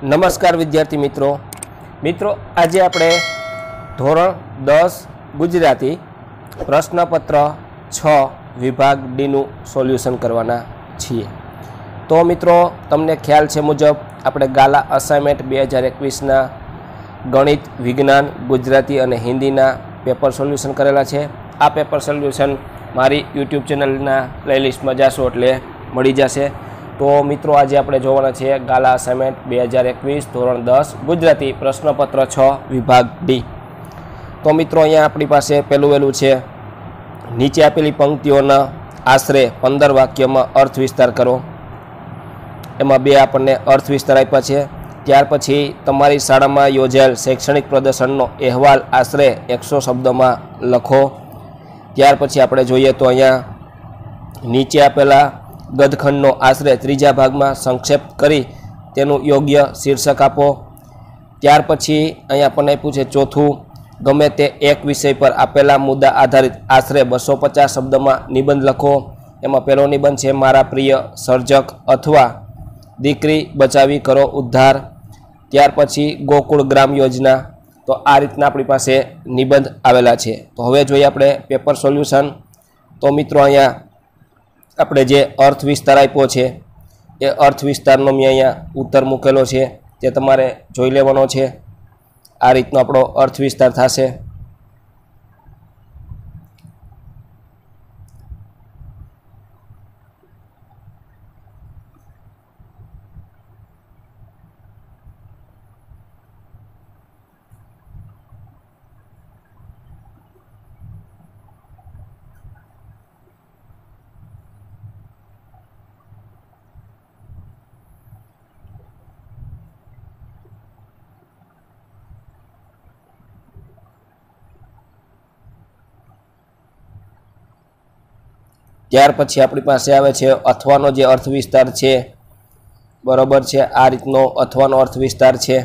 નમસ્કાર વિદ્યાર્થી મિત્રો આજે આપણે ધોરણ 10 ગુજરાતી પ્રશ્નપત્ર 6 વિભાગ ડી નું સોલ્યુશન કરવાના છીએ। તો મિત્રો તમને ખ્યાલ છે મુજબ આપણે ગાલા અસાઇનમેન્ટ 2021 ના ગણિત, વિજ્ઞાન, ગુજરાતી અને હિન્દીના પેપર સોલ્યુશન કરેલા છે। આ પેપર સોલ્યુશન મારી YouTube ચેનલના પ્લેલિસ્ટમાં જાશો એટલે મળી જશે। तो मित्रों आज આપણે જોવાના છે ગાલા અસાઇનમેન્ટ 2021 ધોરણ 10 ગુજરાતી પ્રશ્નપત્ર 6 વિભાગ ડી। તો મિત્રો અહીંયા આપણી પાસે પહેલું વહેલું છે નીચે આપેલી પંક્તિઓના આશરે 15 વાક્યમાં અર્થ વિસ્તાર કરો। એમાં બે આપણને અર્થ વિસ્તાર આપ્યા છે। ત્યાર પછી તમારી શાળામાં યોજાયેલ શૈક્ષણિક પ્રદર્શનનો અહેવાલ આશરે 100 શબ્દોમાં લખો। ત્યાર પછી આપણે જોઈએ તો અહીંયા નીચે આપેલા गदखंडનો आश्रय ત્રીજા ભાગમાં સંક્ષેપ કરી તેનું યોગ્ય શીર્ષક આપો। ત્યાર પછી અહીં આપણને પૂછે ચોથું ગમે તે એક વિષય પર આપેલા મુદ્દા આધારિત આશરે 250 શબ્દમાં નિબંધ લખો। એમાં પહેલો નિબંધ છે મારા પ્રિય સર્જક અથવા દીકરી બચાવી કરો ઉદ્ધાર। ત્યાર પછી ગોકુળ ગ્રામ યોજના। તો આ રીતના આપણી પાસે નિબંધ આવેલા છે। તો હવે જોઈએ આપણે પેપર સોલ્યુશન। તો મિત્રો અહીંયા આપણે જે અર્થ વિસ્તાર આપ્યો છે એ અર્થ વિસ્તારનો મેં અહીંયા ઉત્તર મૂકેલો છે તે તમારે જોઈ લેવાનો છે। આ રીતનો આપણો અર્થ વિસ્તાર થશે। ત્યાર પછી આપણી પાસે આવે છે અથવાનો જે અર્થ વિસ્તાર છે બરોબર છે। આ રીતનો અથવાનો અર્થ વિસ્તાર છે।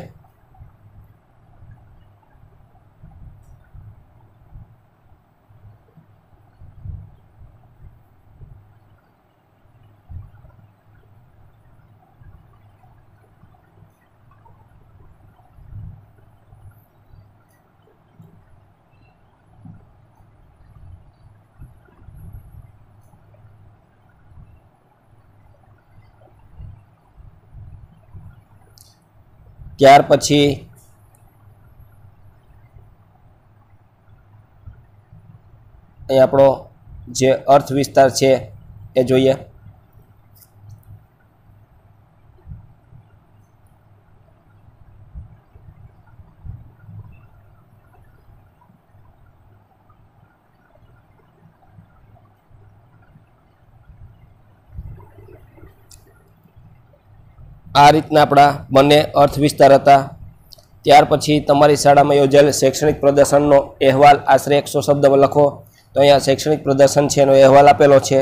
ત્યાર પછી અહીં આપણો જે અર્થ વિસ્તાર છે એ જોઈએ। આ રીતના આપણા બંને અર્થ વિસ્તાર હતા। ત્યાર પછી તમારી શાળામાં યોજાયેલ શૈક્ષણિક પ્રદર્શનનો અહેવાલ આશરે 100 શબ્દમાં લખો। તો અહીંયા શૈક્ષણિક પ્રદર્શન છે એનો અહેવાલ આપેલો છે।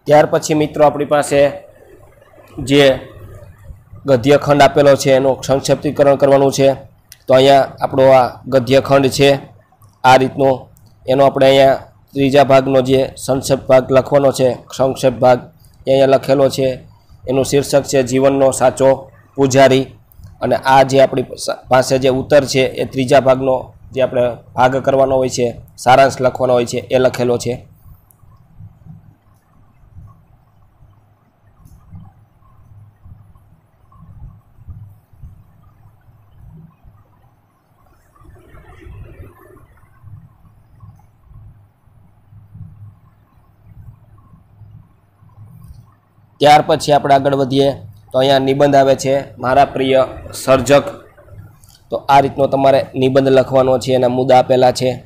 ત્યાર પછી મિત્રો આપણી પાસે જે ગદ્યખંડ આપેલો છે એનું સંક્ષિપ્તીકરણ કરવાનું છે। તો અહીંયા આપણો આ ગદ્યખંડ છે આ રીતનો, એનો આપણે અહીંયા ત્રીજા ભાગનો જે સંક્ષેપ ભાગ લખવાનો છે, સંક્ષેપ ભાગ એ અહીંયા લખેલો છે। એનું શીર્ષક છે જીવનનો સાચો પૂજારી, અને આ જે આપણી પાસે જે ઉત્તર છે એ ત્રીજા ભાગનો જે આપણે ભાગ કરવાનો હોય છે, સારાંશ લખવાનો હોય છે એ લખેલો છે। ત્યાર પછી આપણે આગળ વધીએ તો અહીંયા નિબંધ આવે છે મારા પ્રિય સર્જક। તો આ રીતનો તમારે નિબંધ લખવાનો છે, એના મુદ્દા આપેલા છે।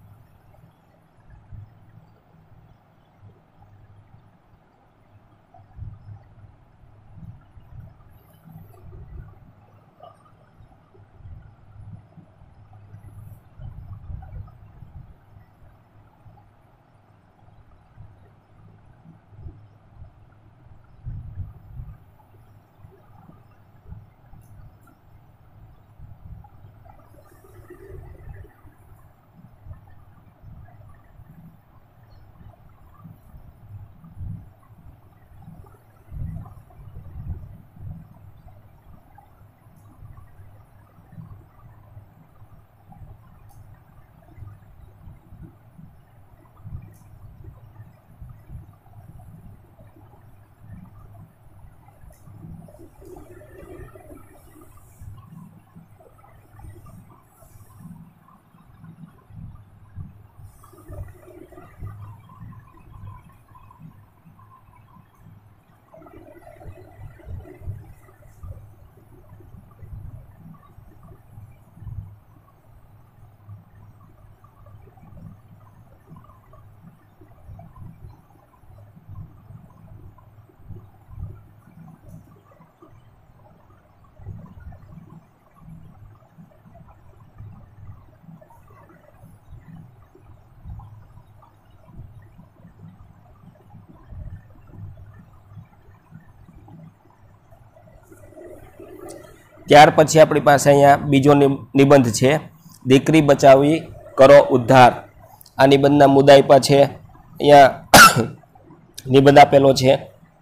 ત્યાર પછી આપણી પાસે અહીંયા બીજો નિબંધ છે દીકરી બચાવી કરો ઉદ્ધાર। આ નિબંધના મુદ્દા આપ્યા છે, અહીંયા નિબંધ આપેલો છે।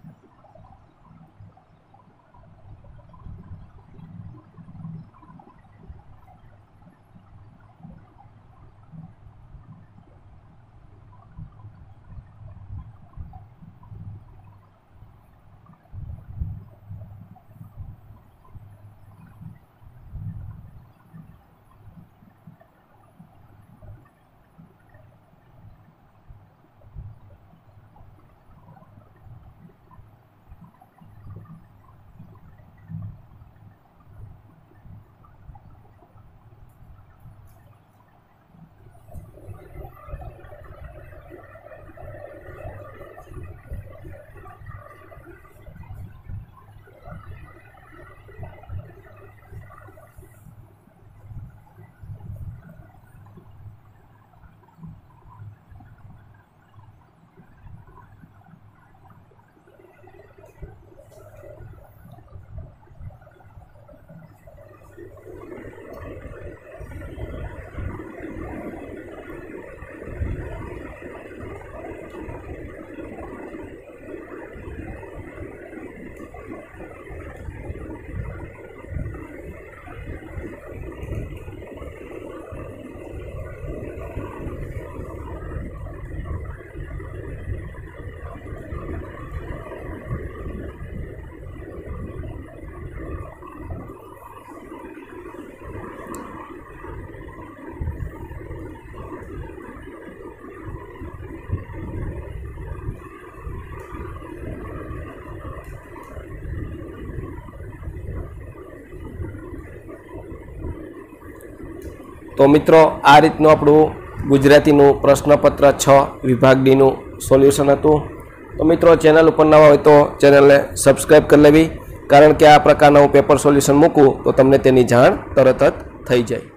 તો મિત્રો આ રીતનું આપણું ગુજરાતીનું પ્રશ્નપત્ર 6 વિભાગ ડીનું સોલ્યુશન હતું। તો મિત્રો ચેનલ ઉપર નવા હોય તો ચેનલને સબસ્ક્રાઈબ કરી લેવી, કારણ કે આ પ્રકારના હું પેપર સોલ્યુશન મૂકું તો તમને તેની જાણ તરત જ થઈ જાય।